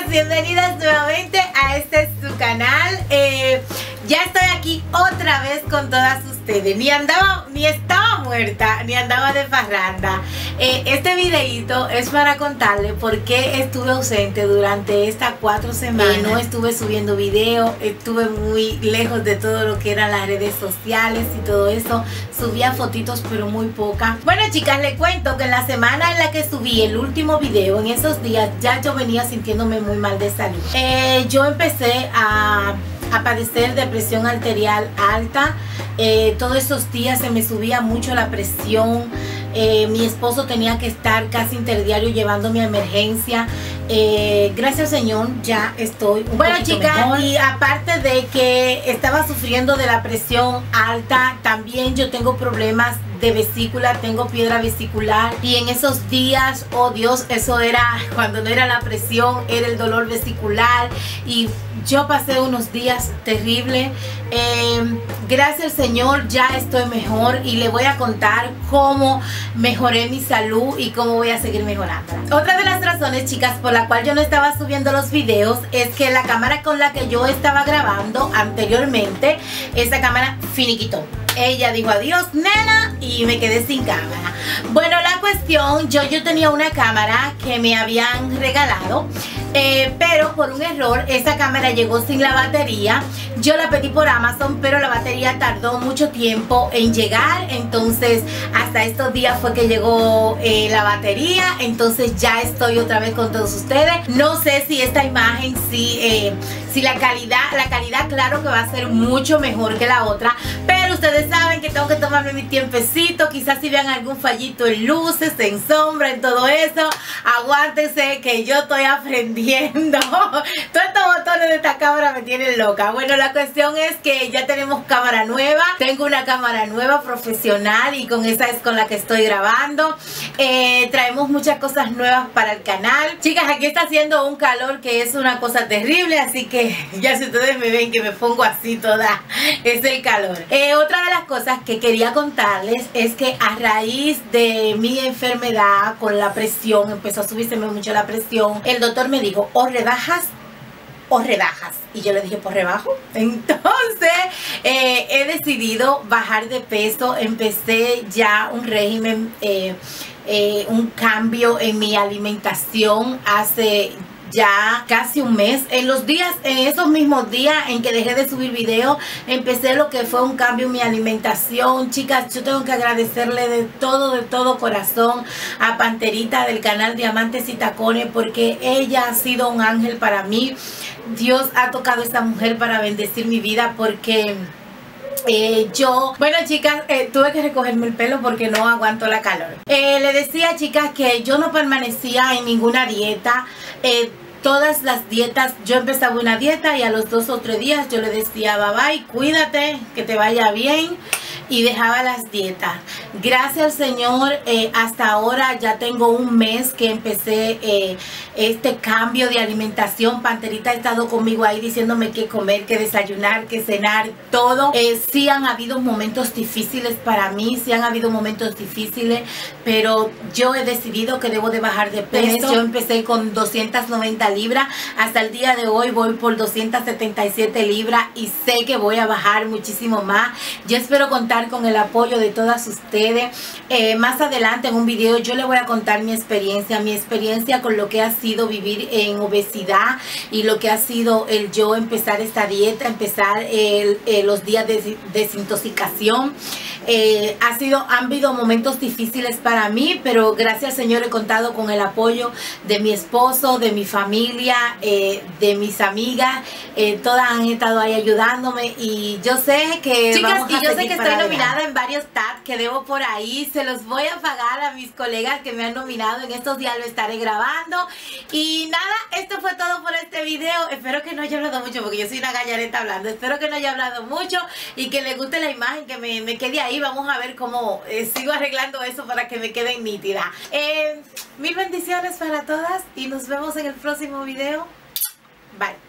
bienvenidas nuevamente a este es su canal. Ya estoy aquí otra vez con todas ustedes. Ni estaba muerta, ni andaba de parranda. Este videito es para contarles por qué estuve ausente durante estas 4 semanas. No estuve subiendo video, estuve muy lejos de todo lo que eran las redes sociales y todo eso. Subía fotitos pero muy pocas. Bueno, chicas, les cuento que en la semana en la que subí el último video, en esos días ya yo venía sintiéndome muy mal de salud. Yo empecé a padecer de presión arterial alta. Todos esos días se me subía mucho la presión. Mi esposo tenía que estar casi interdiario llevándome a emergencia. Gracias al Señor ya estoy bueno, chicas, mejor. Y aparte de que estaba sufriendo de la presión alta, también yo tengo problemas de vesícula, tengo piedra vesicular, y en esos días, oh Dios, eso era cuando no era la presión, era el dolor vesicular, y yo pasé unos días terribles. Gracias al Señor ya estoy mejor y le voy a contar cómo mejoré mi salud y cómo voy a seguir mejorando. Otra de las razones, chicas, por la cual yo no estaba subiendo los videos es que la cámara con la que yo estaba grabando anteriormente, esa cámara finiquitó. Ella dijo adiós, nena, y me quedé sin cámara. Bueno, la cuestión, yo tenía una cámara que me habían regalado, pero por un error esa cámara llegó sin la batería. Yo la pedí por Amazon, pero la batería tardó mucho tiempo en llegar. Entonces hasta estos días fue que llegó la batería. Entonces ya estoy otra vez con todos ustedes. No sé si esta imagen, si la calidad claro que va a ser mucho mejor que la otra, pero ustedes saben que tengo que tomarme mi tiempecito. Quizás si vean algún fallito en luces, en sombra, en todo eso, aguántense que yo estoy aprendiendo. Todos estos botones de esta cámara me tienen loca. Bueno, la cuestión es que ya tenemos cámara nueva. Tengo una cámara nueva profesional y con esa es con la que estoy grabando. Traemos muchas cosas nuevas para el canal. Chicas, aquí está haciendo un calor que es una cosa terrible, así que ya si ustedes me ven que me pongo así toda, es el calor. Otra de las cosas que quería contarles es que a raíz de mi enfermedad con la presión, empezó a subirse mucho la presión, el doctor me dijo, o rebajas o rebajas, y yo le dije, pues rebajo. Entonces he decidido bajar de peso. Empecé ya un régimen, un cambio en mi alimentación hace ya casi un mes. En esos mismos días en que dejé de subir video, empecé lo que fue un cambio en mi alimentación. Chicas, yo tengo que agradecerle de todo corazón a Panterita del canal Diamantes y Tacones, porque ella ha sido un ángel para mí. Dios ha tocado a esta mujer para bendecir mi vida, porque bueno, chicas, tuve que recogerme el pelo porque no aguanto la calor. Le decía, chicas, que yo no permanecía en ninguna dieta. Todas las dietas, yo empezaba una dieta y a los 2 o 3 días yo le decía bye bye, cuídate, que te vaya bien, y dejaba las dietas. Gracias al Señor, hasta ahora ya tengo un mes que empecé este cambio de alimentación. Panterita ha estado conmigo ahí diciéndome qué comer, qué desayunar, qué cenar, todo. Sí han habido momentos difíciles para mí, sí han habido momentos difíciles, pero yo he decidido que debo de bajar de peso. Yo empecé con 290 libras, hasta el día de hoy voy por 277 libras y sé que voy a bajar muchísimo más. Yo espero contar con el apoyo de todas ustedes. Más adelante en un video yo les voy a contar mi experiencia con lo que ha sido vivir en obesidad y lo que ha sido el yo empezar esta dieta, empezar los días de desintoxicación. Han habido momentos difíciles para mí, pero gracias al Señor he contado con el apoyo de mi esposo, de mi familia, de mis amigas. Todas han estado ahí ayudándome, y yo sé que, chicas, y yo sé que estoy nominada en varios tabs que debo por ahí. Se los voy a pagar a mis colegas que me han nominado. En estos días lo estaré grabando. Y nada, esto fue todo por este video. Espero que no haya hablado mucho, porque yo soy una gallareta hablando. Espero que no haya hablado mucho y que les guste la imagen, que me quede ahí. Vamos a ver cómo sigo arreglando eso para que me quede nítida. Mil bendiciones para todas y nos vemos en el próximo video. Bye.